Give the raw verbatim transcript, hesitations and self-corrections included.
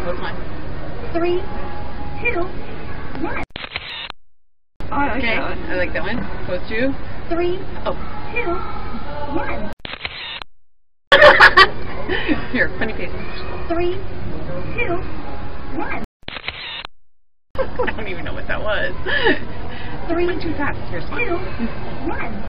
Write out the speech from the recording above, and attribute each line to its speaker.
Speaker 1: Pose one.
Speaker 2: Three, two, one.
Speaker 1: Oh, I like okay. that one. I like that one. Pose two.
Speaker 2: Three,
Speaker 1: oh.
Speaker 2: two, one.
Speaker 1: Here, funny face.
Speaker 2: Three, two, one.
Speaker 1: I don't even know what that was.
Speaker 2: Three,
Speaker 1: too fast. Here's one.
Speaker 2: Two, one.